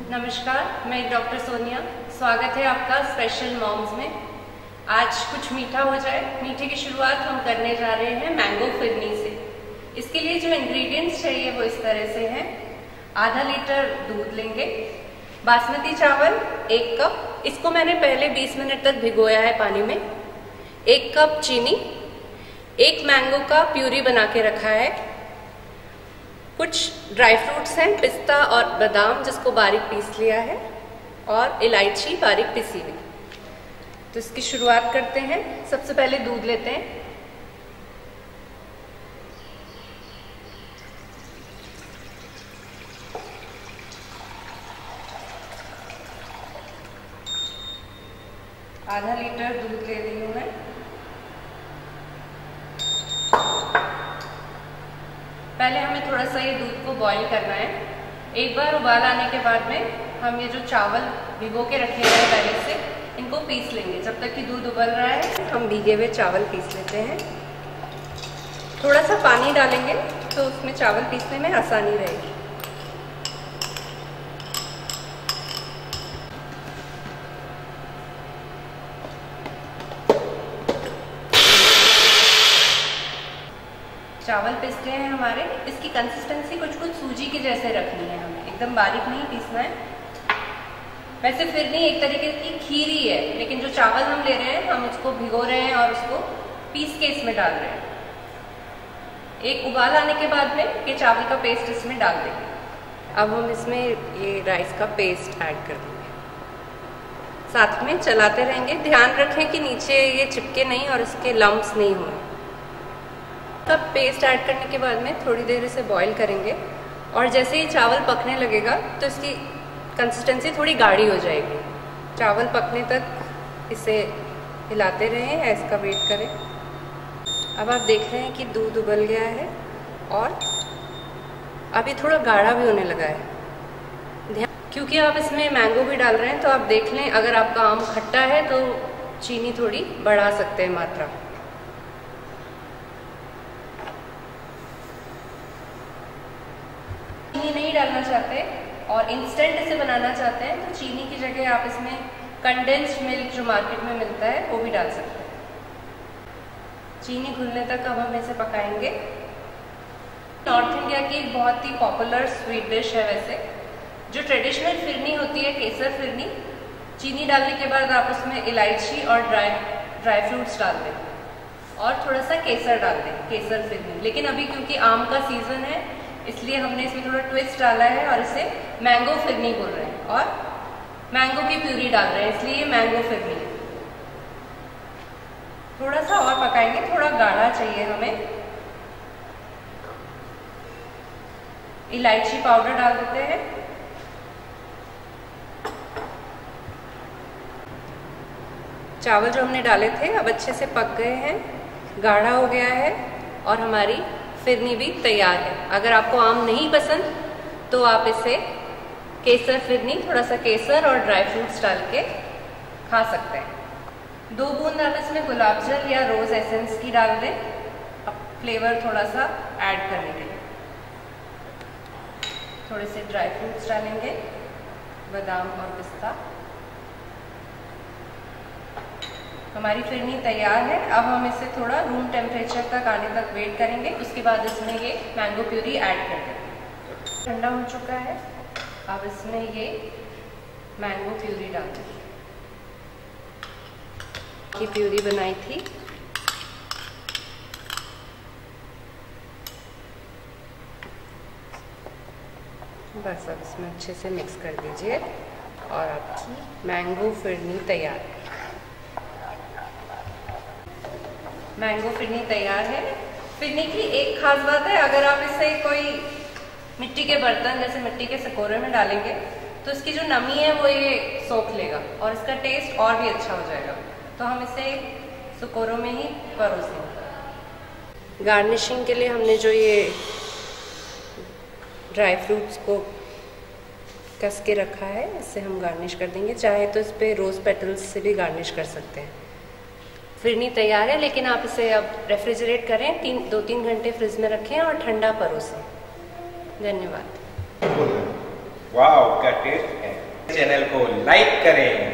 नमस्कार, मैं डॉक्टर सोनिया। स्वागत है आपका स्पेशल मॉम्स में। आज कुछ मीठा हो जाए। मीठे की शुरुआत हम करने जा रहे हैं मैंगो फिरनी से। इसके लिए जो इंग्रेडिएंट्स चाहिए वो इस तरह से हैं। आधा लीटर दूध लेंगे, बासमती चावल 1 कप, इसको मैंने पहले 20 मिनट तक भिगोया है पानी में। 1 कप चीनी, 1 मैंगो का प्यूरी बना के रखा है, कुछ ड्राई फ्रूट्स हैं, पिस्ता और बादाम जिसको बारीक पीस लिया है, और इलायची बारीक पिसी हुई। तो इसकी शुरुआत करते हैं। सबसे पहले दूध लेते हैं। आधा लीटर दूध ले रही हूँ मैं। पहले हमें थोड़ा सा ये दूध को बॉईल करना है। एक बार उबाल आने के बाद में हम ये जो चावल भिगो के रखे हुए हैं पहले से, इनको पीस लेंगे। जब तक कि दूध उबल रहा है हम भीगे हुए चावल पीस लेते हैं। थोड़ा सा पानी डालेंगे तो उसमें चावल पीसने में आसानी रहेगी। चावल पिस गए हैं हमारे। इसकी कंसिस्टेंसी कुछ सूजी की जैसे रखनी है, हमें एकदम बारीक नहीं पीसना है। वैसे फिरनी एक तरीके की खीर ही है, लेकिन जो चावल हम ले रहे हैं हम उसको भिगो रहे हैं और उसको पीस के इसमें डाल रहे हैं। एक उबाल आने के बाद में ये चावल का पेस्ट इसमें डाल देंगे। अब हम इसमें ये राइस का पेस्ट ऐड कर देंगे, साथ में चलाते रहेंगे। ध्यान रखें कि नीचे ये चिपके नहीं और इसके लम्प्स नहीं हों। तब पेस्ट ऐड करने के बाद में थोड़ी देर इसे बॉईल करेंगे, और जैसे ही चावल पकने लगेगा तो इसकी कंसिस्टेंसी थोड़ी गाढ़ी हो जाएगी। चावल पकने तक इसे हिलाते रहें या इसका वेट करें। अब आप देख रहे हैं कि दूध उबल गया है और अब ये थोड़ा गाढ़ा भी होने लगा है। क्योंकि आप इसमें मैंगो भी डाल रहे हैं तो आप देख लें, अगर आपका आम खट्टा है तो चीनी थोड़ी बढ़ा सकते हैं मात्रा। चीनी नहीं डालना चाहते और इंस्टेंट इसे बनाना चाहते हैं तो चीनी की जगह आप इसमें कंडेंस्ड मिल्क जो मार्केट में मिलता है वो भी डाल सकते हैं। चीनी घुलने तक अब हम इसे पकाएंगे। नॉर्थ इंडिया की एक बहुत ही पॉपुलर स्वीट डिश है वैसे। जो ट्रेडिशनल फिरनी होती है, केसर फिरनी, चीनी डालने के बाद आप उसमें इलायची और ड्राई फ्रूट्स डाल दें और थोड़ा सा केसर डाल दें, केसर फिरनी। लेकिन अभी क्योंकि आम का सीजन है इसलिए हमने इसमें थोड़ा ट्विस्ट डाला है और इसे मैंगो फिरनी बोल रहे हैं, और मैंगो की प्यूरी डाल रहे हैं, इसलिए ये मैंगो फिरनी है। थोड़ा सा और पकाएंगे, थोड़ा गाढ़ा चाहिए हमें। इलायची पाउडर डाल देते हैं। चावल जो हमने डाले थे अब अच्छे से पक गए हैं, गाढ़ा हो गया है और हमारी फिरनी भी तैयार है। अगर आपको आम नहीं पसंद तो आप इसे केसर फिरनी, थोड़ा सा केसर और ड्राई फ्रूट्स डाल के खा सकते हैं। 2 बूंद आप इसमें गुलाब जल या रोज एसेंस की डाल दें, अब फ्लेवर थोड़ा सा ऐड करने के लिए। थोड़े से ड्राई फ्रूट्स डालेंगे, बादाम और पिस्ता। हमारी फिरनी तैयार है। अब हम इसे थोड़ा रूम टेम्परेचर तक आने तक वेट करेंगे। उसके बाद इसमें ये मैंगो प्यूरी ऐड कर देंगे। ठंडा हो चुका है, अब इसमें ये मैंगो प्यूरी डाल देंगे। ये प्यूरी बनाई थी, बस अब इसमें अच्छे से मिक्स कर दीजिए और आपकी मैंगो फिरनी तैयार है। मैंगो फिरनी तैयार है। फिरनी की एक खास बात है, अगर आप इसे कोई मिट्टी के बर्तन जैसे मिट्टी के सकोरे में डालेंगे तो इसकी जो नमी है वो ये सोख लेगा और इसका टेस्ट और भी अच्छा हो जाएगा। तो हम इसे सकोरों में ही परोसेंगे। गार्निशिंग के लिए हमने जो ये ड्राई फ्रूट्स को कस के रखा है, इससे हम गार्निश कर देंगे। चाहे तो इस पर रोज़ पेटल्स से भी गार्निश कर सकते हैं। फिरनी तैयार है, लेकिन आप इसे अब रेफ्रिजरेट करें, 2-3 घंटे फ्रिज में रखें और ठंडा परोसें। धन्यवाद। वाव क्या टेस्ट है। चैनल को लाइक करें।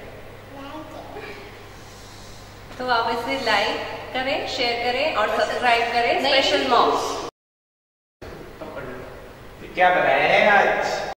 तो आप इसे लाइक करें, शेयर करें और सब्सक्राइब करें स्पेशल मॉम्स। क्या बनाया है आज?